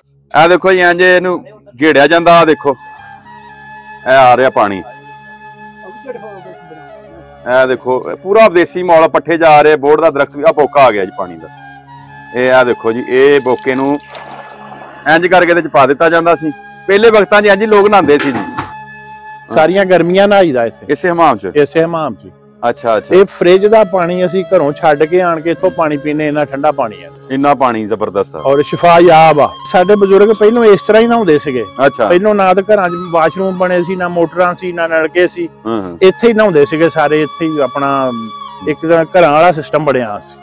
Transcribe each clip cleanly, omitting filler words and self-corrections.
ਆ ਦੇਖੋ ਜੀ ਇੰਜ ਇਹਨੂੰ ਘੇੜਿਆ ਜਾਂਦਾ। ਆ ਦੇਖੋ ਇਹ ਆ ਰਿਹਾ ਪਾਣੀ। ਇਹ ਦੇਖੋ ਪੂਰਾ ਦੇਸੀ ਮੌਲ ਪੱਠੇ ਜਾ ਰਹੇ, ਬੋੜ ਦਾ ਦਰਖਤ ਵੀ। ਆ ਬੋਕਾ ਆ ਗਿਆ ਜੀ ਪਾਣੀ ਦਾ। ਇਹ ਆ ਦੇਖੋ ਜੀ, ਇਹ ਬੋਕੇ ਨੂੰ ਇੰਜ ਕਰਕੇ ਇਹਦੇ ਚ ਪਾ ਦਿੱਤਾ ਜਾਂਦਾ ਸੀ। ਪਹਿਲੇ ਵਕਤਾਂ 'ਚ ਇੰਜ ਲੋਕ ਨਹਾਉਂਦੇ ਸੀ ਜੀ। ਸਾਰੀਆਂ ਗਰਮੀਆਂ ਨਹਾਈਦਾ ਇੱਥੇ ਇਸੇ ਹਮਾਮ 'ਚ। ਇਸੇ ਹਮਾਮ 'ਚ। ਅੱਛਾ ਅੱਛਾ। ਇਹ ਫ੍ਰਿਜ ਦਾ ਪਾਣੀ ਅਸੀਂ ਘਰੋਂ ਛੱਡ ਕੇ ਆਣ ਕੇ ਇੱਥੋਂ ਪਾਣੀ ਪੀਨੇ। ਇੰਨਾ ਠੰਡਾ ਪਾਣੀ ਹੈ, ਇੰਨਾ ਪਾਣੀ ਜ਼ਬਰਦਸਤ ਆ ਔਰ ਸ਼ਿਫਾਯਾਬ ਆ। ਸਾਡੇ ਬਜ਼ੁਰਗ ਪਹਿਲੋਂ ਇਸ ਤਰ੍ਹਾਂ ਹੀ ਨਹਾਉਂਦੇ ਸੀਗੇ। ਅੱਛਾ। ਪਹਿਲੋਂ ਨਾ ਤਾਂ ਘਰਾਂ 'ਚ ਵਾਸ਼ਰੂਮ ਬਣੇ ਸੀ, ਨਾ ਮੋਟਰਾਂ ਸੀ, ਨਾ ਨਲਕੇ ਸੀ। ਇੱਥੇ ਹੀ ਨਹਾਉਂਦੇ ਸੀਗੇ ਸਾਰੇ। ਇੱਥੇ ਹੀ ਆਪਣਾ ਇੱਕ ਤਰ੍ਹਾਂ ਘਰਾਂ ਵਾਲਾ ਸਿਸਟਮ ਬਣਿਆ ਸੀ।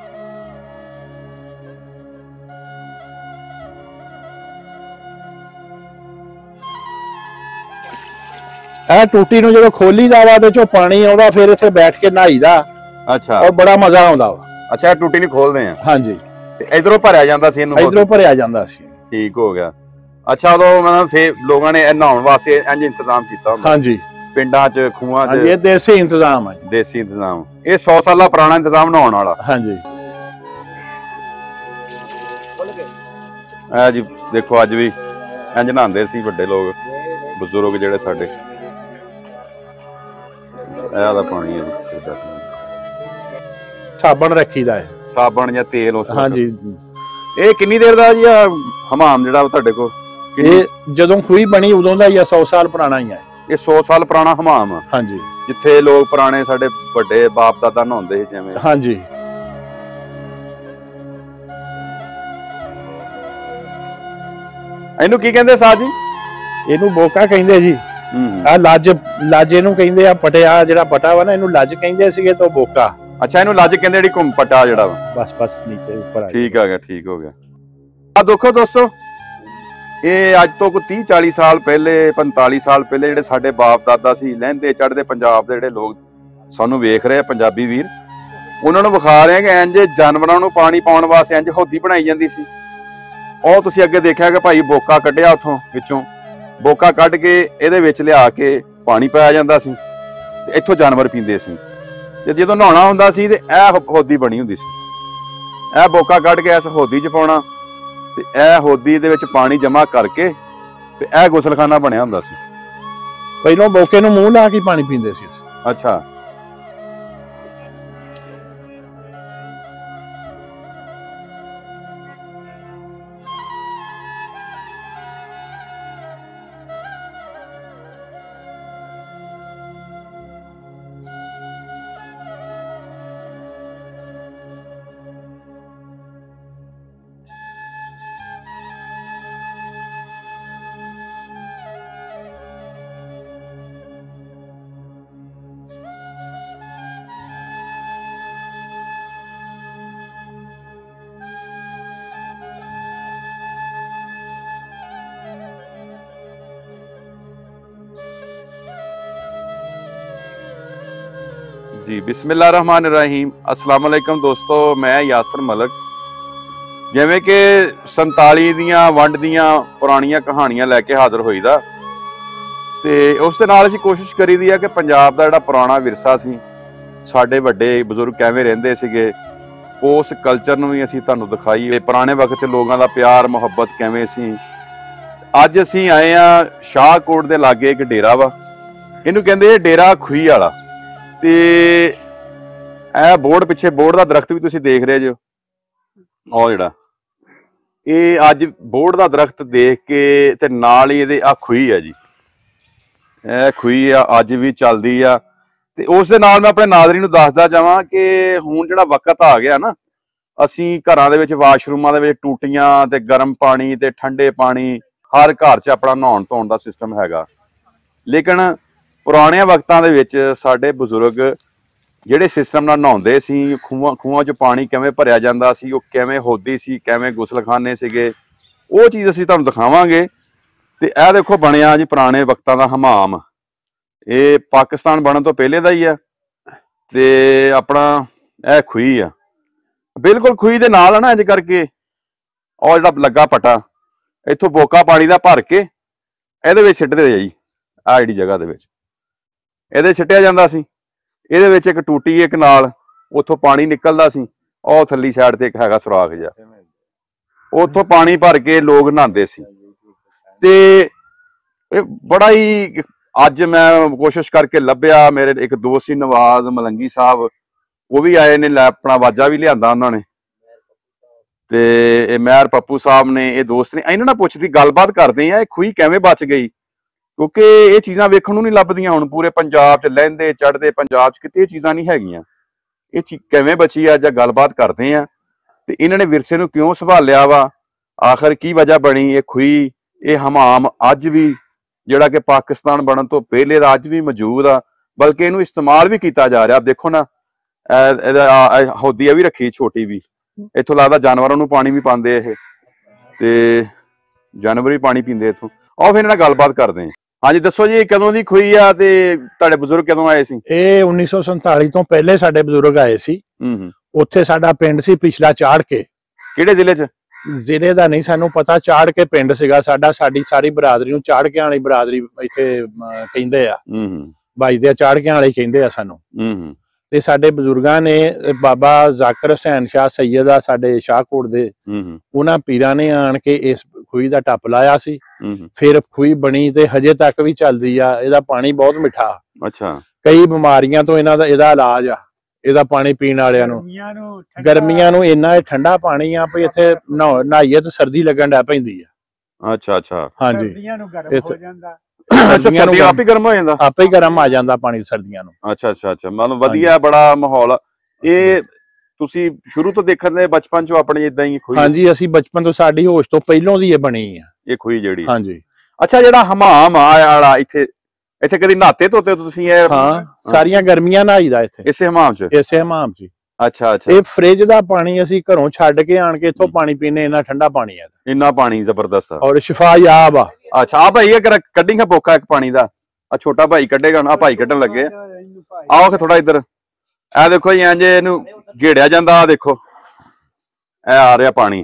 ਇਹ ਟੂਟੀ ਨੂੰ ਜਦੋਂ ਖੋਲੀ ਦਾ ਵਾ ਤੇ ਚੋਂ ਪਾਣੀ ਆਉਂਦਾ, ਫਿਰ ਇੱਥੇ ਬੈਠ ਕੇ ਨਹਾਈਦਾ। ਅੱਛਾ। ਔਰ ਬੜਾ ਮਜ਼ਾ ਆਉਂਦਾ ਵਾ। ਅੱਛਾ, ਟੂਟੀ ਨਹੀਂ ਖੋਲਦੇ ਆ? ਹਾਂਜੀ। ਇਧਰੋਂ ਭਰਿਆ ਜਾਂਦਾ ਸੀ ਇਹਨੂੰ? ਇਧਰੋਂ ਭਰਿਆ ਜਾਂਦਾ ਸੀ। ਠੀਕ ਹੋ ਗਿਆ। ਅੱਛਾ, ਉਦੋਂ ਮਤਲਬ ਫੇਰ ਲੋਕਾਂ ਨੇ ਨਹਾਉਣ ਵਾਸਤੇ ਇੰਜ ਇੰਤਜ਼ਾਮ ਕੀਤਾ ਹੁੰਦਾ? ਹਾਂਜੀ, ਪਿੰਡਾਂ 'ਚ ਖੂਹਾਂ 'ਚ। ਇਹ ਦੇਸੀ ਇੰਤਜ਼ਾਮ ਹੈ। ਦੇਸੀ ਇੰਤਜ਼ਾਮ। ਇਹ 100 ਸਾਲਾ ਪੁਰਾਣਾ ਇੰਤਜ਼ਾਮ ਨਹਾਉਣ ਵਾਲਾ। ਹਾਂਜੀ। ਇਹ ਜੀ ਦੇਖੋ ਅੱਜ ਵੀ ਇੰਜ ਨਹਾਉਂਦੇ ਸੀ ਵੱਡੇ ਲੋਕ, ਬਜ਼ੁਰਗ ਜਿਹੜੇ ਸਾਡੇ। ਇਹ ਦਾ ਪਾਣੀ ਹੈ ਜੀ। ਸਾਬਣ ਰੱਖੀਦਾ ਹੈ। ਸਾਬਣ ਜਾਂ ਤੇਲ ਉਸ? ਹਾਂਜੀ। ਇਹ ਕਿੰਨੀ ਦੇਰ ਦਾ ਜੀ ਆ ਹਮਾਮ ਜਿਹੜਾ ਤੁਹਾਡੇ ਕੋਲ? ਇਹ ਜਦੋਂ ਖੂਹੀ ਬਣੀ ਉਦੋਂ ਦਾ ਹੀ ਆ, 100 ਸਾਲ ਪੁਰਾਣਾ ਹੀ ਹੈ। ਇਹ 100 ਸਾਲ ਪੁਰਾਣਾ ਹਮਾਮ ਆ? ਹਾਂਜੀ। ਜਿੱਥੇ ਲੋਕ ਪੁਰਾਣੇ ਸਾਡੇ ਵੱਡੇ ਬਾਪ ਦਾਦਾ ਨਹਾਉਂਦੇ ਸੀ ਜਿਵੇਂ? ਹਾਂਜੀ। ਇਹਨੂੰ ਕੀ ਕਹਿੰਦੇ ਸਾਹ ਜੀ? ਇਹਨੂੰ ਬੋਕਾ ਕਹਿੰਦੇ ਜੀ। ਆ ਲੱਜ ਇਹਨੂੰ ਕਹਿੰਦੇ ਆ। ਪਟਿਆ ਜਿਹੜਾ ਪਟਾ ਵਾ ਨਾ, ਇਹਨੂੰ ਲੱਜ ਕਹਿੰਦੇ ਸੀਗੇ ਤੋਂ ਬੋਕਾ। ਅੱਛਾ, ਇਹਨੂੰ ਲੱਜ ਕਹਿੰਦੇ, ਜਿਹੜੀ ਘੁੰਮ ਪਟਾ ਜਿਹੜਾ ਵਾ। ਬਸ ਨੀਚੇ ਉੱਪਰ ਆ। ਠੀਕ ਆ ਗਿਆ, ਠੀਕ ਹੋ ਗਿਆ। ਆ ਦੇਖੋ ਦੋਸਤੋ, ਇਹ ਅੱਜ ਤੋਂ ਕੋਈ 30-40 ਸਾਲ ਪਹਿਲੇ, 45 ਸਾਲ ਪਹਿਲੇ ਜਿਹੜੇ ਸਾਡੇ ਬਾਪ ਦਾਦਾ ਸੀ, ਲਹਿੰਦੇ ਚੜ੍ਹਦੇ ਪੰਜਾਬ ਦੇ ਜਿਹੜੇ ਲੋਕ ਸਾਨੂੰ ਵੇਖ ਰਹੇ ਆ, ਪੰਜਾਬੀ ਵੀਰ, ਉਹਨਾਂ ਨੂੰ ਵਿਖਾ ਰਹੇ ਆ ਕਿ ਇੰਜ ਜਾਨਵਰਾਂ ਨੂੰ ਪਾਣੀ ਪਾਉਣ ਵਾਸਤੇ ਇੰਜ ਹੌਦੀ ਬਣਾਈ ਜਾਂਦੀ ਸੀ। ਉਹ ਤੁਸੀਂ ਅੱਗੇ ਦੇਖਿਆ ਕਿ ਭਾਈ ਬੋਕਾ ਕੱਢਿਆ ਉੱਥੋਂ ਵਿੱਚੋਂ, ਬੋਕਾ ਕੱਢ ਕੇ ਇਹਦੇ ਵਿੱਚ ਲਿਆ ਕੇ ਪਾਣੀ ਪਾਇਆ ਜਾਂਦਾ ਸੀ ਤੇ ਇੱਥੋਂ ਜਾਨਵਰ ਪੀਂਦੇ ਸੀ। ਤੇ ਜਦੋਂ ਨਹਾਉਣਾ ਹੁੰਦਾ ਸੀ ਤੇ ਇਹ ਹੌਦੀ ਬਣੀ ਹੁੰਦੀ ਸੀ। ਇਹ ਬੋਕਾ ਕੱਢ ਕੇ ਇਸ ਹੌਦੀ 'ਚ ਪਾਉਣਾ ਤੇ ਇਹ ਹੌਦੀ ਦੇ ਵਿੱਚ ਪਾਣੀ ਜਮ੍ਹਾਂ ਕਰਕੇ ਤੇ ਇਹ ਗੁਸਲਖਾਨਾ ਬਣਿਆ ਹੁੰਦਾ ਸੀ। ਪਹਿਲਾਂ ਬੋਕੇ ਨੂੰ ਮੂੰਹ ਲਾ ਕੇ ਪਾਣੀ ਪੀਂਦੇ ਸੀ। ਅੱਛਾ। जी बिस्मिल्लाहिर्रहमानिर्रहीम। अस्सलाम वालेकुम दोस्तों, मैं यासर मलक। जिवें कि 47 ਦੀਆਂ ਵੰਡ ਦੀਆਂ ਪੁਰਾਣੀਆਂ ਕਹਾਣੀਆਂ ਲੈ ਕੇ ਹਾਜ਼ਰ ਹੋਈਦਾ ਤੇ ਉਸ ਦੇ ਨਾਲ ਅਸੀਂ ਕੋਸ਼ਿਸ਼ ਕਰੀਦੀ ਆ ਕਿ ਪੰਜਾਬ ਦਾ ਜਿਹੜਾ ਪੁਰਾਣਾ ਵਿਰਸਾ ਸੀ, ਸਾਡੇ ਵੱਡੇ ਬਜ਼ੁਰਗ ਕਿਵੇਂ ਰਹਿੰਦੇ ਸੀਗੇ, ਉਸ ਕਲਚਰ ਨੂੰ ਵੀ ਅਸੀਂ ਤੁਹਾਨੂੰ ਦਿਖਾਈਏ। ਪੁਰਾਣੇ ਵਕਤ 'ਚ ਲੋਕਾਂ ਦਾ ਪਿਆਰ ਮੁਹੱਬਤ ਕਿਵੇਂ ਸੀ। ਅੱਜ ਅਸੀਂ ਆਏ ਆ ਸ਼ਾਹਕੋਟ ਦੇ ਲਾਗੇ ਇੱਕ ਡੇਰਾ ਵਾ, ਇਹਨੂੰ ਕਹਿੰਦੇ ਡੇਰਾ ਖੂਹੀ ਵਾਲਾ। ਤੇ ਇਹ ਬੋਰਡ ਪਿੱਛੇ, ਬੋਰਡ ਦਾ ਦਰਖਤ ਵੀ ਤੁਸੀਂ ਦੇਖ ਰਹੇ ਜੋ, ਉਹ ਜਿਹੜਾ ਇਹ ਅੱਜ ਬੋਰਡ ਦਾ ਦਰਖਤ ਦੇਖ ਕੇ ਤੇ ਨਾਲ ਹੀ ਇਹਦੇ ਆ ਖੂਹੀ ਆ ਜੀ। ਇਹ ਖੂਹੀ ਆ, ਅੱਜ ਵੀ ਚੱਲਦੀ ਆ। ਤੇ ਉਸ ਦੇ ਨਾਲ ਮੈਂ ਆਪਣੇ ਨਾਜ਼ਰੀਨ ਨੂੰ ਦੱਸਦਾ ਜਾਵਾਂ ਕਿ ਹੁਣ ਜਿਹੜਾ ਵਕਤ ਆ ਗਿਆ ਨਾ, ਅਸੀਂ ਘਰਾਂ ਦੇ ਵਿੱਚ ਵਾਸ਼ਰੂਮਾਂ ਦੇ ਵਿੱਚ ਟੂਟੀਆਂ ਤੇ ਗਰਮ ਪਾਣੀ ਤੇ ਠੰਡੇ ਪਾਣੀ, ਹਰ ਘਰ 'ਚ ਆਪਣਾ ਨਹਾਉਣ ਧੋਣ ਦਾ ਸਿਸਟਮ ਹੈਗਾ। ਲੇਕਿਨ ਪੁਰਾਣਿਆਂ ਵਕਤਾਂ ਦੇ ਵਿੱਚ ਸਾਡੇ ਬਜ਼ੁਰਗ ਜਿਹੜੇ ਸਿਸਟਮ ਨਾਲ ਨਹਾਉਂਦੇ ਸੀ, ਖੂਹਾਂ 'ਚ ਪਾਣੀ ਕਿਵੇਂ ਭਰਿਆ ਜਾਂਦਾ ਸੀ, ਉਹ ਕਿਵੇਂ ਹੌਦੀ ਸੀ, ਕਿਵੇਂ ਗੁਸਲਖਾਨੇ ਸੀਗੇ, ਉਹ ਚੀਜ਼ ਅਸੀਂ ਤੁਹਾਨੂੰ ਦਿਖਾਵਾਂਗੇ। ਤੇ ਇਹ ਦੇਖੋ ਬਣਿਆ ਜੀ ਪੁਰਾਣੇ ਵਕਤਾਂ ਦਾ ਹਮਾਮ। ਇਹ ਪਾਕਿਸਤਾਨ ਬਣਨ ਤੋਂ ਪਹਿਲੇ ਦਾ ਹੀ ਆ ਤੇ ਆਪਣਾ ਇਹ ਖੂਹੀ ਆ, ਬਿਲਕੁਲ ਖੂਹੀ ਦੇ ਨਾਲ ਆ ਨਾ, ਇੰਜ ਕਰਕੇ ਉਹ ਜਿਹੜਾ ਲੱਗਾ ਪਟਾ, ਇੱਥੋਂ ਬੋਕਾ ਪਾਣੀ ਦਾ ਭਰ ਕੇ ਇਹਦੇ ਵਿੱਚ ਸਿੱਟਦੇ ਆ ਜੀ। ਆਹ ਜਿਹੜੀ ਜਗ੍ਹਾ ਦੇ ਵਿੱਚ ਇਹਦੇ ਸਿੱਟਿਆ ਜਾਂਦਾ ਸੀ। ਇਹਦੇ ਵਿੱਚ ਇੱਕ ਟੂਟੀ, ਇੱਕ ਨਾਲ ਉੱਥੋਂ ਪਾਣੀ ਨਿਕਲਦਾ ਸੀ। ਉਹ ਥੱਲੀ ਸਾਈਡ ਤੇ ਇੱਕ ਹੈਗਾ ਸੁਰਾਖ ਜਿਹਾ, ਉੱਥੋਂ ਪਾਣੀ ਭਰ ਕੇ ਲੋਕ ਨਹਾਉਂਦੇ ਸੀ। ਤੇ ਇਹ ਬੜਾ ਹੀ, ਅੱਜ ਮੈਂ ਕੋਸ਼ਿਸ਼ ਕਰਕੇ ਲੱਭਿਆ, ਮੇਰੇ ਇੱਕ ਦੋਸਤ ਸੀ ਨਵਾਜ਼ ਮਲੰਗੀ ਸਾਹਿਬ, ਉਹ ਵੀ ਆਏ ਨੇ, ਲੈ ਆਪਣਾ ਵਾਜਾ ਵੀ ਲਿਆਂਦਾ ਉਹਨਾਂ ਨੇ, ਤੇ ਇਹ ਮਹਿਰ ਪੱਪੂ ਸਾਹਿਬ ਨੇ, ਇਹ ਦੋਸਤ ਨੇ, ਇਹਨਾਂ ਨਾਲ ਪੁੱਛਦੀ ਗੱਲਬਾਤ ਕਰਦੇ ਆ ਇਹ ਖੂਹੀ ਕਿਵੇਂ ਬਚ ਗਈ, ਕਿਉਂਕਿ ਇਹ ਚੀਜ਼ਾਂ ਵੇਖਣ ਨੂੰ ਨਹੀਂ ਲੱਭਦੀਆਂ ਹੁਣ ਪੂਰੇ ਪੰਜਾਬ 'ਚ, ਲਹਿੰਦੇ ਚੜ੍ਹਦੇ ਪੰਜਾਬ 'ਚ ਕਿਤੇ ਇਹ ਚੀਜ਼ਾਂ ਨਹੀਂ ਹੈਗੀਆਂ। ਇਹ ਚੀਜ਼ ਕਿਵੇਂ ਬਚੀ ਆ, ਜਾਂ ਗੱਲਬਾਤ ਕਰਦੇ ਆ, ਤੇ ਇਹਨਾਂ ਨੇ ਵਿਰਸੇ ਨੂੰ ਕਿਉਂ ਸੰਭਾਲਿਆ ਵਾ, ਆਖਰ ਕੀ ਵਜ੍ਹਾ ਬਣੀ ਇਹ ਖੂਹੀ, ਇਹ ਹਮਾਮ ਅੱਜ ਵੀ ਜਿਹੜਾ ਕਿ ਪਾਕਿਸਤਾਨ ਬਣਨ ਤੋਂ ਪਹਿਲੇ ਦਾ ਅੱਜ ਵੀ ਮੌਜੂਦ ਆ, ਬਲਕਿ ਇਹਨੂੰ ਇਸਤੇਮਾਲ ਵੀ ਕੀਤਾ ਜਾ ਰਿਹਾ। ਦੇਖੋ ਨਾ, ਇਹਦਾ ਹੌਦੀ ਵੀ ਰੱਖੀ ਛੋਟੀ ਵੀ, ਇੱਥੋਂ ਲੱਗਦਾ ਜਾਨਵਰਾਂ ਨੂੰ ਪਾਣੀ ਵੀ ਪਾਉਂਦੇ ਇਹ, ਤੇ ਜਾਨਵਰ ਵੀ ਪਾਣੀ ਪੀਂਦੇ ਇੱਥੋਂ। ਆਓ ਫਿਰ ਇਹਨਾਂ ਨਾਲ ਗੱਲਬਾਤ ਕਰਦੇ ਹਾਂ। ਹਾਂਜੀ ਦੱਸੋ ਜੀ, ਕਦੋਂ ਦੀ ਖੂਹੀ ਆ ਤੇ ਤੁਹਾਡੇ ਬਜ਼ੁਰਗ ਕਦੋਂ ਆਏ ਸੀ? ਇਹ 1947 ਤੋਂ ਪਹਿਲੇ ਸਾਡੇ ਬਜ਼ੁਰਗ ਆਏ ਸੀ। ਉੱਥੇ ਸਾਡਾ ਪਿੰਡ ਸੀ ਪਿਛਲਾ ਚਾੜ ਕੇ। ਕਿਹੜੇ ਜ਼ਿਲ੍ਹੇ 'ਚ? ਜ਼ਿਲ੍ਹੇ ਦਾ ਨਹੀਂ ਸਾਨੂੰ ਪਤਾ, ਚਾੜ ਕੇ ਪਿੰਡ ਸੀਗਾ ਸਾਡਾ। ਸਾਡੀ ਸਾਰੀ ਬਰਾਦਰੀ ਨੂੰ ਚਾੜਕਿਆਂ ਵਾਲੀ ਬਰਾਦਰੀ ਇੱਥੇ ਕਹਿੰਦੇ ਆ, ਵੱਜਦੇ ਚਾੜਕਿਆਂ ਵਾਲੇ ਕਹਿੰਦੇ ਆ ਸਾਨੂੰ। ਤੇ ਸਾਡੇ ਬਜ਼ੁਰਗਾਂ ਨੇ, ਬਾਬਾ ਜ਼ਾਕਿਰ ਹੁਸੈਨ ਸ਼ਾਹ ਸੈਯਦ ਆ ਸਾਡੇ ਸ਼ਾਹਕੋਟ ਦੇ, ਉਹਨਾਂ ਪੀਰਾਂ ਨੇ ਆਣ ਕੇ ਇਸ ਖੂਹੀ ਦਾ ਟੱਪ ਲਾਇਆ ਸੀ। ਫਿਰ ਖੂਹੀ ਬਣੀ ਤੇ ਹਜੇ ਤੱਕ ਵੀ ਚੱਲਦੀ ਆ। ਇਹਦਾ ਪਾਣੀ ਬਹੁਤ ਮਿੱਠਾ। ਅੱਛਾ। ਕਈ ਬਿਮਾਰੀਆਂ ਤੋਂ ਇਹਦਾ ਇਲਾਜ ਆ, ਇਹਦਾ ਪਾਣੀ ਪੀਣ ਵਾਲਿਆਂ ਨੂੰ। ਗਰਮੀਆਂ ਨੂੰ ਇੰਨਾ ਇਹ ਠੰਡਾ ਪਾਣੀ ਆ ਵੀ ਇੱਥੇ ਨਹਾਈਏ ਤੇ ਸਰਦੀ ਲੱਗਣ ਲੱਗ ਪੈਂਦੀ ਆ। ਅੱਛਾ ਅੱਛਾ। ਹਾਂਜੀ, ਸਰਦੀਆਂ ਆਪੇ ਗਰਮ ਹੋ ਜਾਂਦਾ, ਆਪੇ ਹੀ ਗਰਮ ਆ ਜਾਂਦਾ ਪਾਣੀ ਸਰਦੀਆਂ ਨੂੰ। ਅੱਛਾ ਅੱਛਾ ਅੱਛਾ, ਮਤਲਬ ਵਧੀਆ ਬੜਾ ਮਾਹੌਲ। ਇਹ ਤੁਸੀਂ ਸ਼ੁਰੂ ਤੋਂ ਦੇਖਣ ਦੇ ਬਚਪਨ ਚੋਂ ਆਪਣੀ ਇਦਾਂ ਹੀ ਖੂਹੀ? ਹਾਂਜੀ, ਅਸੀਂ ਬਚਪਨ ਤੋਂ, ਸਾਡੀ ਹੋਸ਼ ਤੋਂ ਪਹਿਲੋਂ ਦੀ ਇਹ ਬਣੀ ਆ ਇਹ ਖੂਹੀ ਜਿਹੜੀ। ਹਾਂਜੀ। ਅੱਛਾ, ਜਿਹੜਾ ਹਮਾਮ ਆ ਇੱਥੇ, ਇੱਥੇ ਕਦੀ ਨਹਾਤੇ ਧੋਤੇ ਤੁਸੀਂ? ਇਹ ਹਾਂ, ਸਾਰੀਆਂ ਗਰਮੀਆਂ ਨਹਾਈਦਾ ਇੱਥੇ, ਇਸੇ ਹਮਾਮ 'ਚ? ਇਸੇ ਹਮਾਮ 'ਚ। ਅੱਛਾ ਅੱਛਾ। ਇਹ ਫ੍ਰਿਜ ਦਾ ਪਾਣੀ ਅਸੀਂ ਘਰੋਂ ਛੱਡ ਕੇ ਆਣ ਕੇ ਇੱਥੋਂ ਪਾਣੀ ਪੀਨੇ, ਇੰਨਾ ਠੰਡਾ ਪਾਣੀ ਆ, ਇੰਨਾ ਪਾਣੀ ਜ਼ਬਰਦਸਤ ਔਰ ਸ਼ਿਫਾਯਾਬ ਆ। ਅੱਛਾ, ਆ ਭਾਈ ਇਹ ਕੱਢੀ ਹੈ ਬੋਕਾ ਇੱਕ ਪਾਣੀ ਦਾ, ਆ ਛੋਟਾ ਭਾਈ ਕੱਢੇਗਾ, ਆ ਭਾਈ ਕੱਢਣ ਲੱਗੇ। ਆਓ ਥੋੜਾ ਇੱਧਰ, ਇਹ ਦੇਖੋ ਜੀ, ਇੰਜ ਇਹਨੂੰ ਘੇੜਿਆ ਜਾਂਦਾ। ਆ ਦੇਖੋ, ਇਹ ਆ ਰਿਹਾ ਪਾਣੀ,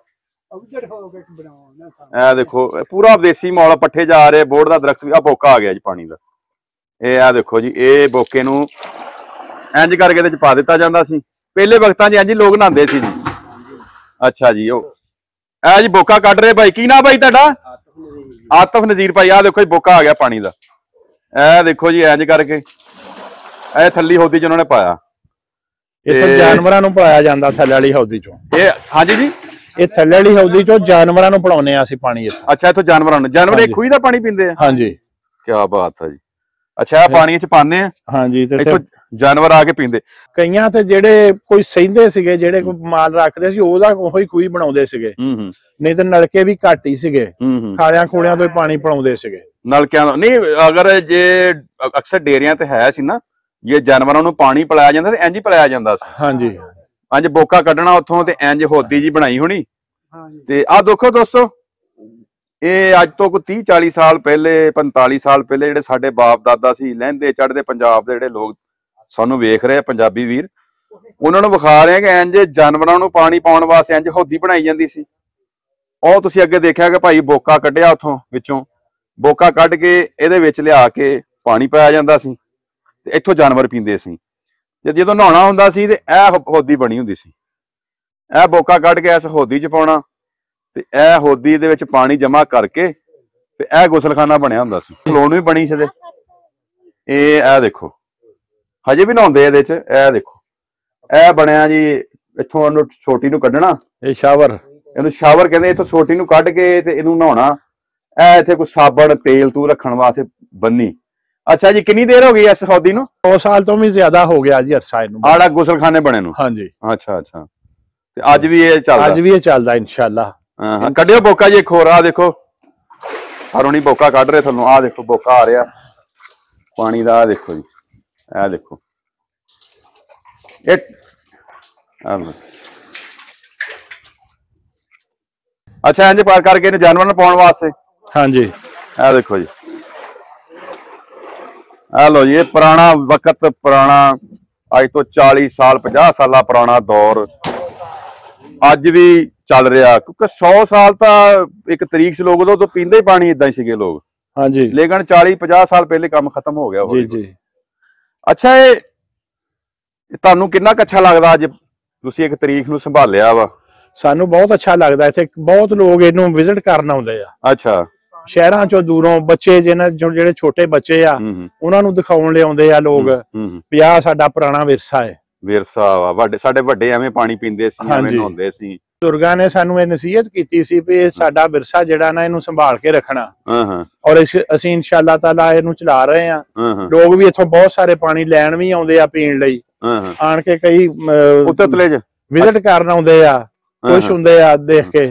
ਇਹ ਦੇਖੋ ਪੂਰਾ ਦੇਸੀ ਮੌਲ, ਪੱਠੇ ਜਾ ਰਹੇ, ਬੋੜ ਦਾ ਦਰਖਤ ਵੀ। ਆ ਬੋਕਾ ਆ ਗਿਆ ਜੀ ਪਾਣੀ ਦਾ। ਇਹ ਆ ਦੇਖੋ ਜੀ, ਇਹ ਬੋਕੇ ਨੂੰ ਇੰਜ ਕਰਕੇ ਇਹਦੇ ਚ ਪਾ ਦਿੱਤਾ ਜਾਂਦਾ ਸੀ ਪਹਿਲੇ ਵਕਤਾਂ 'ਚ, ਇੰਜ ਲੋਕ ਨਹਾਉਂਦੇ ਸੀ ਜੀ। ਅੱਛਾ ਜੀ, ਉਹ ਇਹ ਜੀ ਬੋਕਾ ਕੱਢ ਰਹੇ ਭਾਈ। ਕੀ ਨਾ ਭਾਈ ਤੁਹਾਡਾ? ਆਤਫ ਨਜ਼ੀਰ ਭਾਈ। ਆ ਦੇਖੋ ਜੀ, ਬੋਕਾ ਆ ਗਿਆ ਪਾਣੀ ਦਾ। ਇਹ ਦੇਖੋ ਜੀ, ਇੰਜ ਕਰਕੇ ਇਹ ਥੱਲੀ ਹੌਦੀ 'ਚ ਉਹਨਾਂ ਨੇ ਪਾਇਆ। ਇੱਥੇ ਜਾਨਵਰਾਂ ਨੂੰ ਪਾਇਆ ਜਾਂਦਾ ਥੱਲੇ ਵਾਲੀ ਹੌਦੀ 'ਚੋਂ। ਇਹ ਹਾਂਜੀ ਜੀ, ਇਹ ਥੱਲੇ ਵਾਲੀ ਹੌਦੀ 'ਚੋਂ ਜਾਨਵਰਾਂ ਨੂੰ ਪਿਲਾਉਂਦੇ ਆ ਅਸੀਂ ਪਾਣੀ ਇੱਥੇ। ਅੱਛਾ, ਇੱਥੋਂ ਜਾਨਵਰਾਂ ਨੂੰ? ਜਾਨਵਰ ਇਹ ਖੂਹੀ ਦਾ ਪਾਣੀ ਪੀਂਦੇ ਆ? ਹਾਂਜੀ। ਕੀ ਬਾਤ ਹੈ ਜੀ। ਅੱਛਾ, ਇਹ ਪਾਣੀ 'ਚ ਪਾਉਂਦੇ ਆ? ਹਾਂਜੀ, ਤੇ ਇੱਥੋਂ ਜਾਨਵਰ ਆ ਕੇ ਪੀਂਦੇ। ਕਈਆਂ ਤੇ ਜਿਹੜੇ ਕੋਈ ਸਹਿੰਦੇ ਸੀਗੇ, ਜਿਹੜੇ ਕੋਈ ਮਾਲ ਰੱਖਦੇ ਸੀ, ਉਹਦਾ ਉਹੀ ਖੂਹੀ ਬਣਾਉਂਦੇ ਸੀਗੇ। ਨਹੀਂ ਤੇ ਨਲਕੇ ਵੀ ਘੱਟ ਹੀ ਸੀਗੇ, ਖਾਲਿਆਂ ਖੂਲਿਆਂ ਤੋਂ ਹੀ ਪਾਣੀ ਪਿਲਾਉਂਦੇ ਸੀਗੇ। ਨਲਕਿਆਂ ਤੋਂ ਨਹੀਂ, ਅਗਰ ਜੇ ਅਕਸਰ ਡੇਰਿਆਂ ਤੇ ਹੈ ਸੀ ਨਾ, ਜੇ ਜਾਨਵਰਾਂ ਨੂੰ ਪਾਣੀ ਪਿਲਾਇਆ ਜਾਂਦਾ ਤੇ ਇੰਜ ਹੀ ਪਿਲਾਇਆ ਜਾਂਦਾ ਸੀ। ਹਾਂਜੀ। ਇੰਜ ਬੋਕਾ ਕੱਢਣਾ ਉੱਥੋਂ ਤੇ ਇੰਜ ਹੋਦੀ ਜੀ ਬਣਾਈ ਹੋਣੀ। ਤੇ ਆਹ ਦੇਖੋ ਦੋਸਤੋ, ਇਹ ਅੱਜ ਤੋਂ ਕੋਈ 30-40 ਸਾਲ ਪਹਿਲੇ, 45 ਸਾਲ ਪਹਿਲੇ, ਜਿਹੜੇ ਸਾਡੇ ਬਾਪ ਦਾਦਾ ਸੀ, ਲਹਿੰਦੇ ਚੜ੍ਹਦੇ ਪੰਜਾਬ ਦੇ ਜਿਹੜੇ ਲੋਕ ਸਾਨੂੰ ਵੇਖ ਰਹੇ ਆ, ਪੰਜਾਬੀ ਵੀਰ, ਉਹਨਾਂ ਨੂੰ ਵਿਖਾ ਰਹੇ ਕਿ ਇੰਜ ਜਾਨਵਰਾਂ ਨੂੰ ਪਾਣੀ ਪਾਉਣ ਵਾਸਤੇ ਇੰਜ ਹੋਦੀ ਬਣਾਈ ਜਾਂਦੀ ਸੀ। ਉਹ ਤੁਸੀਂ ਅੱਗੇ ਦੇਖਿਆ ਕਿ ਭਾਈ ਬੋਕਾ ਕੱਢਿਆ ਉੱਥੋਂ ਵਿੱਚੋਂ, ਬੋਕਾ ਕੱਢ ਕੇ ਇਹਦੇ ਵਿੱਚ ਲਿਆ ਕੇ ਪਾਣੀ ਪਾਇਆ ਜਾਂਦਾ ਸੀ ਤੇ ਇੱਥੋਂ ਜਾਨਵਰ ਪੀਂਦੇ ਸੀ। ਤੇ ਜਦੋਂ ਨਹਾਉਣਾ ਹੁੰਦਾ ਸੀ ਤੇ ਇਹ ਹੋਦੀ ਬਣੀ ਹੁੰਦੀ ਸੀ। ਇਹ ਬੋਕਾ ਕੱਢ ਕੇ ਇਸ ਹੋਦੀ 'ਚ ਪਾਉਣਾ ਤੇ ਇਹ ਹੋਦੀ ਦੇ ਵਿੱਚ ਪਾਣੀ ਜਮਾ ਕਰਕੇ ਤੇ ਇਹ ਗੁਸਲਖਾਨਾ ਬਣਿਆ ਹੁੰਦਾ ਸੀ। ਸਲੂਨ ਵੀ ਬਣੀ ਸੀ। ਇਹ ਦੇਖੋ, ਹਜੇ ਵੀ ਨਹਾਉਂਦੇ ਇਹਦੇ 'ਚ। ਇਹ ਦੇਖੋ, ਇਹ ਬਣਿਆ ਜੀ, ਇੱਥੋਂ ਉਹਨੂੰ ਛੋਟੀ ਨੂੰ ਕੱਢਣਾ, ਇਹ ਸ਼ਾਵਰ, ਇਹਨੂੰ ਸ਼ਾਵਰ ਕਹਿੰਦੇ। ਇੱਥੋਂ ਛੋਟੀ ਨੂੰ ਕੱਢ ਕੇ ਤੇ ਇਹਨੂੰ ਨਹਾਉਣਾ। ਇਹ ਇੱਥੇ ਕੋਈ ਸਾਬਣ ਤੇਲ ਤੂੰ ਰੱਖਣ ਵਾਸਤੇ ਬੰਨੀ। ਅੱਛਾ ਜੀ, ਕਿੰਨੀ ਦੇਰ ਹੋ ਗਈ ਇਸ ਹੌਦੀ ਨੂੰ? 2 ਸਾਲ ਤੋਂ ਵੀ ਜ਼ਿਆਦਾ ਹੋ ਗਿਆ ਜੀ ਅਰਸਾ ਇਹਨੂੰ, ਆੜਾ ਗੁਸਲਖਾਨੇ ਬਣੇ ਨੂੰ। ਹਾਂਜੀ। ਅੱਛਾ ਅੱਛਾ, ਤੇ ਅੱਜ ਵੀ ਇਹ ਚੱਲਦਾ? ਅੱਜ ਵੀ ਇਹ ਚੱਲਦਾ ਇੰਸ਼ਾਅੱਲਾ। ਹਾਂ, ਕੱਢਿਓ ਬੋਕਾ ਜੀ ਇੱਕ ਹੋਰ। ਆ ਦੇਖੋ, ਹਰੋਣੀ ਬੋਕਾ ਕੱਢ ਰਹੇ ਤੁਹਾਨੂੰ। ਆ ਦੇਖੋ ਬੋਕਾ ਆ ਰਿਹਾ ਪਾਣੀ ਦਾ। ਆ ਦੇਖੋ ਜੀ, ਇਹ ਦੇਖੋ, ਇਹ ਅੱਛਾ, ਇੰਜ ਪਾਰ ਕਰਕੇ ਇਹਨੂੰ ਜਾਨਵਰਾਂ ਨੂੰ ਪਾਉਣ ਵਾਸਤੇ। ਹਾਂਜੀ। ਇਹ ਦੇਖੋ ਜੀ, ਆ ਲੋ ਜੀ, ਇਹ ਪੁਰਾਣਾ ਵਕਤ, ਪੁਰਾਣਾ ਅੱਜ ਤੋਂ 40 ਸਾਲ 50 ਸਾਲਾਂ ਪੁਰਾਣਾ ਦੌਰ ਅੱਜ ਵੀ ਚੱਲ ਰਿਹਾ। ਕਿਉਂਕਿ 100 ਸਾਲ ਤਾਂ ਇੱਕ ਤਰੀਕ ਸੀ, ਲੋਕ ਉਦੋਂ ਤੋਂ ਪੀਂਦੇ ਹੀ ਪਾਣੀ ਇਦਾਂ ਹੀ ਸੀਗੇ ਲੋਕ। ਹਾਂਜੀ। ਲੇਕਿਨ 40-50 ਸਾਲ ਪਹਿਲੇ ਕੰਮ ਖਤਮ ਹੋ ਗਿਆ। ਜੀ ਜੀ। ਅੱਛਾ, ਇਹ ਤੁਹਾਨੂੰ ਕਿੰਨਾ ਕੁ ਅੱਛਾ ਲੱਗਦਾ ਅੱਜ ਤੁਸੀਂ ਇੱਕ ਤਰੀਕ ਨੂੰ ਸੰਭਾਲਿਆ ਵਾ? ਸਾਨੂੰ ਬਹੁਤ ਅੱਛਾ ਲੱਗਦਾ, ਇੱਥੇ ਬਹੁਤ ਲੋਕ ਇਹਨੂੰ ਵਿਜ਼ਿਟ ਕਰਨ ਆਉਂਦੇ ਆ। ਅੱਛਾ, ਸ਼ਹਿਰਾਂ ਚੋਂ ਦੂਰੋਂ ਬੱਚੇ ਜਿਹੜੇ ਛੋਟੇ ਬੱਚੇ ਆ ਉਹਨਾਂ ਨੂੰ ਦਿਖਾਉਣ ਲਿਆਉਂਦੇ ਆ ਲੋਕ ਵੀ ਆਹ ਸਾਡਾ ਪੁਰਾਣਾ ਵਿਰਸਾ ਹੈ। ਵਿਰਸਾ ਵਾ, ਸਾਡੇ ਵੱਡੇ ਐਵੇਂ ਪਾਣੀ ਪੀਂਦੇ ਸੀ, ਐਵੇਂ ਨਹਾਉਂਦੇ ਸੀ। ਬਜ਼ੁਰਗਾਂ ਨੇ ਸਾਨੂੰ ਇਹ ਨਸੀਹਤ ਕੀਤੀ ਸੀ ਵੀ ਇਹ ਸਾਡਾ ਵਿਰਸਾ ਜਿਹੜਾ ਨਾ ਇਹਨੂੰ ਸੰਭਾਲ ਕੇ ਰੱਖਣਾ। ਔਰ ਅਸੀਂ ਇਨਸ਼ਾਅੱਲਾ ਤਾਲਾ ਇਹਨੂੰ ਚਲਾ ਰਹੇ ਆ। ਲੋਕ ਵੀ ਇੱਥੋਂ ਬਹੁਤ ਸਾਰੇ ਪਾਣੀ ਲੈਣ ਵੀ ਆਉਂਦੇ ਆ ਪੀਣ ਲਈ, ਆਣ ਕੇ ਕਈ ਵਿਜ਼ਿਟ ਕਰਨ ਆਉਂਦੇ ਆ, ਖੁਸ਼ ਹੁੰਦੇ ਆ ਦੇਖ ਕੇ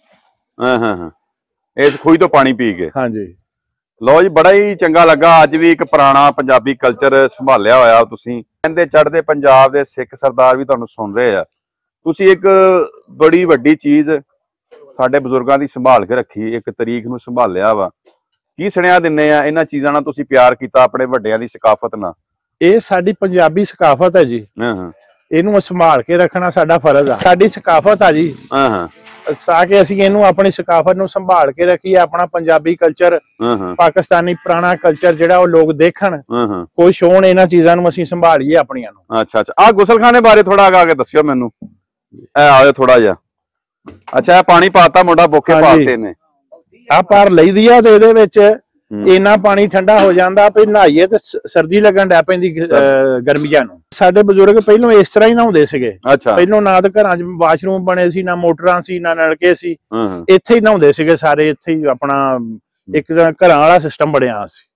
ਇਸ ਖੂਹੀ ਤੋਂ ਪਾਣੀ ਪੀ ਕੇ। ਹਾਂਜੀ, ਲੋ ਜੀ, ਬੜਾ ਹੀ ਚੰਗਾ ਲੱਗਾ। ਅੱਜ ਵੀ ਇੱਕ ਪੁਰਾਣਾ ਪੰਜਾਬੀ ਕਲਚਰ ਸੰਭਾਲਿਆ ਹੋਇਆ ਤੁਸੀਂ। ਕਹਿੰਦੇ ਚੜ੍ਹਦੇ ਪੰਜਾਬ ਦੇ ਸਿੱਖ ਸਰਦਾਰ ਵੀ ਤੁਹਾਨੂੰ ਸੁਣ ਰਹੇ ਆ। ਤੁਸੀਂ ਇੱਕ ਬੜੀ ਵੱਡੀ ਚੀਜ਼ ਸਾਡੇ ਬਜ਼ੁਰਗਾਂ ਦੀ ਸੰਭਾਲ ਕੇ ਰੱਖੀ, ਇੱਕ ਤਰੀਕ ਨੂੰ ਸੰਭਾਲਿਆ ਵਾ। ਕੀ ਸੁਣਿਆ ਦਿੰਨੇ ਆ ਇਹਨਾਂ ਚੀਜ਼ਾਂ ਨਾਲ ਤੁਸੀਂ ਪਿਆਰ ਕੀਤਾ ਆਪਣੇ ਵੱਡਿਆਂ ਦੀ ਸਕਾਫਤ ਨਾਲ? ਇਹ ਸਾਡੀ ਪੰਜਾਬੀ ਸਕਾਫਤ ਹੈ ਜੀ, ਇਹਨੂੰ ਸੰਭਾਲ ਕੇ ਰੱਖਣਾ ਸਾਡਾ ਫਰਜ਼ ਆ, ਸਾਡੀ ਸਕਾਫਤ ਆ ਜੀ। ਤਾਂ ਕਿ ਅਸੀਂ ਇਹਨੂੰ ਆਪਣੀ ਸਕਾਫਤ ਨੂੰ ਸੰਭਾਲ ਕੇ ਰੱਖੀਏ, ਆਪਣਾ ਪੰਜਾਬੀ ਕਲਚਰ, ਪਾਕਿਸਤਾਨੀ ਪੁਰਾਣਾ ਕਲਚਰ ਜਿਹੜਾ ਉਹ ਲੋਕ ਦੇਖਣ, ਖੁਸ਼ ਹੋਣ, ਇਹਨਾਂ ਚੀਜ਼ਾਂ ਨੂੰ ਅਸੀਂ ਸੰਭਾਲੀਏ ਆਪਣੀਆਂ ਨੂੰ। ਅੱਛਾ ਅੱਛਾ, ਆਹ ਗੁਸਲਖਾਨੇ ਬਾਰੇ ਥੋੜਾ ਅੱਗੇ ਦੱਸਿਓ ਮੈਨੂੰ, ਆਓ ਥੋੜਾ ਜਿਹਾ। ਅੱਛਾ, ਪਾਣੀ ਪਾਤਾ, ਮੁੰਡਾ ਬੋਕੇ ਪਾਤੇ ਨੇ, ਆ ਪਰ ਲਈਦੀ ਆ ਤੇ ਇਹਦੇ ਵਿੱਚ ਇੰਨਾ ਪਾਣੀ ਠੰਡਾ ਹੋ ਜਾਂਦਾ ਵੀ ਨਹਾਈਏ ਤੇ ਸਰਦੀ ਲੱਗਣ ਡੈ ਪੈਂਦੀ ਗਰਮੀਆਂ ਨੂੰ। ਸਾਡੇ ਬਜ਼ੁਰਗ ਪਹਿਲੋਂ ਇਸ ਤਰ੍ਹਾਂ ਹੀ ਨਹਾਉਂਦੇ ਸੀਗੇ। ਪਹਿਲੋਂ ਨਾ ਤਾਂ ਘਰਾਂ 'ਚ ਵਾਸ਼ਰੂਮ ਬਣੇ ਸੀ, ਨਾ ਮੋਟਰਾਂ ਸੀ, ਨਾ ਨਲਕੇ ਸੀ, ਇੱਥੇ ਹੀ ਨਹਾਉਂਦੇ ਸੀਗੇ ਸਾਰੇ। ਇੱਥੇ ਹੀ ਆਪਣਾ ਇੱਕ ਘਰਾਂ ਵਾਲਾ ਸਿਸਟਮ ਬਣਿਆ ਸੀ।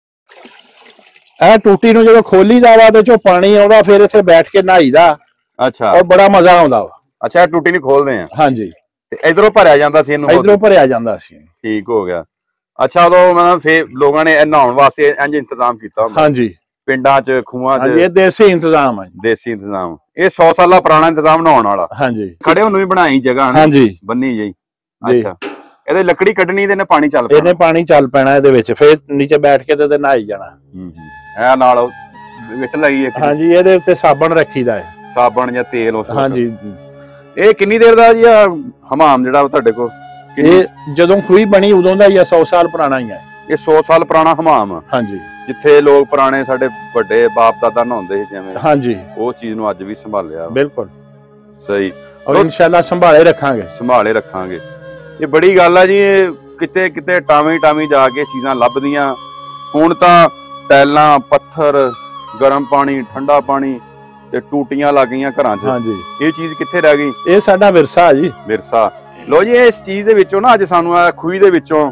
ਇਹ ਟੂਟੀ ਨੂੰ ਜਦੋਂ ਖੋਲੀ ਜਾਵਾ ਤੇ ਚੋਂ ਪਾਣੀ ਆਉਂਦਾ, ਫਿਰ ਇੱਥੇ ਬੈਠ ਕੇ ਨਹਾਈਦਾ। ਅੱਛਾ, ਔਰ ਬੜਾ ਮਜ਼ਾ ਆਉਂਦਾ ਵਾ। ਅੱਛਾ, ਇਹ ਟੂਟੀ ਨਹੀਂ ਖੋਲਦੇ ਆ? ਹਾਂਜੀ, ਇਧਰੋਂ ਭਰਿਆ ਜਾਂਦਾ ਸੀ ਇਹਨੂੰ? ਇਧਰੋਂ ਭਰਿਆ ਜਾਂਦਾ ਸੀ। ਠੀਕ ਹੋ ਗਿਆ। ਅੱਛਾ, ਉਦੋਂ ਮਤਲਬ ਫੇਰ ਲੋਕਾਂ ਨੇ ਨਹਾਉਣ ਵਾਸਤੇ ਇੰਜ ਇੰਤਜ਼ਾਮ ਕੀਤਾ ਹੁੰਦਾ? ਹਾਂਜੀ, ਪਿੰਡਾਂ 'ਚ, ਖੂਹਾਂ 'ਚ। ਇਹ ਦੇਸੀ ਇੰਤਜ਼ਾਮ ਹੈ। ਦੇਸੀ ਇੰਤਜ਼ਾਮ, ਇਹ 100 ਸਾਲਾ ਪੁਰਾਣਾ ਇੰਤਜ਼ਾਮ ਨਹਾਉਣ ਵਾਲਾ। ਹਾਂਜੀ, ਖੜੇ ਹੋਣ ਨੂੰ ਵੀ ਬਣਾਈ ਜਗ੍ਹਾ, ਹਾਂਜੀ, ਬੰਨੀ ਜਾਈ। ਅੱਛਾ, ਇਹਦੇ ਲੱਕੜੀ ਕੱਢਣੀ ਤੇ ਇਹਨੇ ਪਾਣੀ ਚੱਲ ਪੈਣਾ? ਇਹਨੇ ਪਾਣੀ ਚੱਲ ਪੈਣਾ ਇਹਦੇ ਵਿੱਚ, ਫੇਰ ਨੀਚੇ ਬੈਠ ਕੇ ਤੇ ਨਹਾਈ ਜਾਣਾ। ਇਹ ਨਾਲ ਵਿਟ ਲੱਗੀ? ਹਾਂਜੀ, ਇਹਦੇ ਉੱਤੇ ਸਾਬਣ ਰੱਖੀਦਾ ਹੈ, ਸਾਬਣ ਜਾਂ ਤੇਲ ਉਸ? ਹਾਂਜੀ। ਇਹ ਕਿੰਨੀ ਦੇਰ ਦਾ ਜੀ ਹਮਾਮ ਜਿਹੜਾ ਤੁਹਾਡੇ ਕੋਲ? ਇਹ ਜਦੋਂ ਖੂਹੀ ਬਣੀ ਉਦੋਂ ਦਾ ਹੀ ਆ, 100 ਸਾਲ ਪੁਰਾਣਾ ਹੀ ਹੈ ਇਹ। 100 ਸਾਲ ਪੁਰਾਣਾ ਹਮਾਮ? ਹਾਂਜੀ, ਜਿੱਥੇ ਲੋਕ ਪੁਰਾਣੇ ਸਾਡੇ ਵੱਡੇ ਬਾਪ ਦਾਦਾ ਨਹਾਉਂਦੇ ਸੀ ਜਿਵੇਂ। ਹਾਂਜੀ, ਉਹ ਚੀਜ਼ ਨੂੰ ਅੱਜ ਵੀ ਸੰਭਾਲਿਆ। ਬਿਲਕੁਲ ਸਹੀ। ਔਰ ਇਨਸ਼ਾਅੱਲਾ ਸੰਭਾਲੇ ਰੱਖਾਂਗੇ। ਇਹ ਬੜੀ ਗੱਲ ਆ ਜੀ। ਇਹ ਕਿਤੇ ਕਿਤੇ ਟਾਵੀਂ ਜਾ ਕੇ ਚੀਜ਼ਾਂ ਲੱਭਦੀਆਂ। ਹੁਣ ਤਾਂ ਟੈਲਾਂ, ਪੱਥਰ, ਗਰਮ ਪਾਣੀ, ਠੰਡਾ ਪਾਣੀ ਤੇ ਟੂਟੀਆਂ ਲੱਗ ਗਈਆਂ ਘਰਾਂ 'ਚ। ਹਾਂਜੀ, ਇਹ ਚੀਜ਼ ਕਿੱਥੇ ਰਹਿ ਗਈ? ਇਹ ਸਾਡਾ ਵਿਰਸਾ ਜੀ, ਵਿਰਸਾ। ਲੋ ਜੀ, ਇਸ ਚੀਜ਼ ਦੇ ਵਿੱਚੋਂ ਨਾ ਅੱਜ ਸਾਨੂੰ ਆ ਖੂਹੀ ਦੇ ਵਿੱਚੋਂ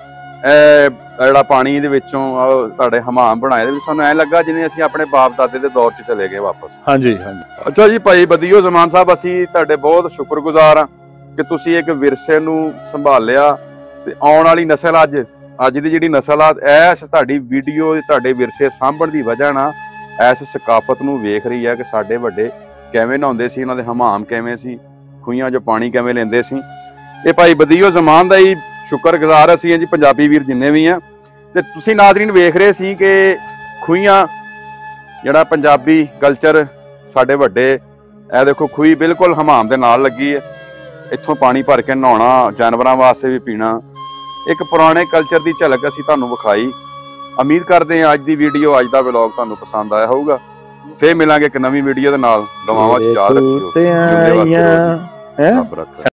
ਜਿਹੜਾ ਪਾਣੀ ਦੇ ਵਿੱਚੋਂ ਤੁਹਾਡੇ ਹਮਾਮ ਬਣਾਏ ਦੇ ਵਿੱਚ ਸਾਨੂੰ ਐ ਲੱਗਾ ਜਿਵੇਂ ਅਸੀਂ ਆਪਣੇ ਬਾਪ ਦਾਦੇ ਦੇ ਦੌਰ 'ਚ ਚਲੇ ਗਏ ਵਾਪਸ। ਹਾਂਜੀ ਹਾਂਜੀ। ਅੱਛਾ ਜੀ, ਭਾਈ ਬਦੀਓ ਜ਼ਮਾਨ ਸਾਹਿਬ, ਅਸੀਂ ਤੁਹਾਡੇ ਬਹੁਤ ਸ਼ੁਕਰਗੁਜ਼ਾਰ ਹਾਂ ਕਿ ਤੁਸੀਂ ਇੱਕ ਵਿਰਸੇ ਨੂੰ ਸੰਭਾਲਿਆ ਤੇ ਆਉਣ ਵਾਲੀ ਨਸਲ ਅੱਜ ਦੀ ਜਿਹੜੀ ਨਸਲ ਆ ਐਸ ਤੁਹਾਡੀ ਵੀਡੀਓ, ਤੁਹਾਡੇ ਵਿਰਸੇ ਸਾਂਭਣ ਦੀ ਵਜ੍ਹਾ ਨਾਲ ਐਸ ਸਕਾਫਤ ਨੂੰ ਵੇਖ ਰਹੀ ਹੈ ਕਿ ਸਾਡੇ ਵੱਡੇ ਕਿਵੇਂ ਨਹਾਉਂਦੇ ਸੀ, ਉਹਨਾਂ ਦੇ ਹਮਾਮ ਕਿਵੇਂ ਸੀ, ਖੂਹੀਆਂ 'ਚੋਂ ਪਾਣੀ ਕਿਵੇਂ ਲੈਂਦੇ ਸੀ। ਇਹ ਭਾਈ ਬਦੀਓ ਜ਼ਮਾਨ ਦਾ ਹੀ ਸ਼ੁਕਰਗੁਜ਼ਾਰ ਅਸੀਂ ਜੀ, ਪੰਜਾਬੀ ਵੀਰ ਜਿੰਨੇ ਵੀ ਆ। ਤੇ ਤੁਸੀਂ ਨਾਜ਼ਰੀਨ ਵੇਖ ਰਹੇ ਸੀ ਕਿ ਖੂਹੀਆਂ, ਜਿਹੜਾ ਪੰਜਾਬੀ ਕਲਚਰ ਸਾਡੇ ਵੱਡੇ, ਇਹ ਦੇਖੋ ਖੂਹੀ ਬਿਲਕੁਲ ਹਮਾਮ ਦੇ ਨਾਲ ਲੱਗੀ ਹੈ। ਇੱਥੋਂ ਪਾਣੀ ਭਰ ਕੇ ਨਹਾਉਣਾ, ਜਾਨਵਰਾਂ ਵਾਸਤੇ ਵੀ ਪੀਣਾ। ਇੱਕ ਪੁਰਾਣੇ ਕਲਚਰ ਦੀ ਝਲਕ ਅਸੀਂ ਤੁਹਾਨੂੰ ਵਿਖਾਈ। ਉਮੀਦ ਕਰਦੇ ਹਾਂ ਅੱਜ ਦੀ ਵੀਡੀਓ, ਅੱਜ ਦਾ ਵਲੌਗ ਤੁਹਾਨੂੰ ਪਸੰਦ ਆਇਆ ਹੋਊਗਾ। ਫੇਰ ਮਿਲਾਂਗੇ ਇੱਕ ਨਵੀਂ ਵੀਡੀਓ ਦੇ ਨਾਲ। ਦੁਆਵਾਂ 'ਚ ਯਾਦ ਰੱਖਿਓ।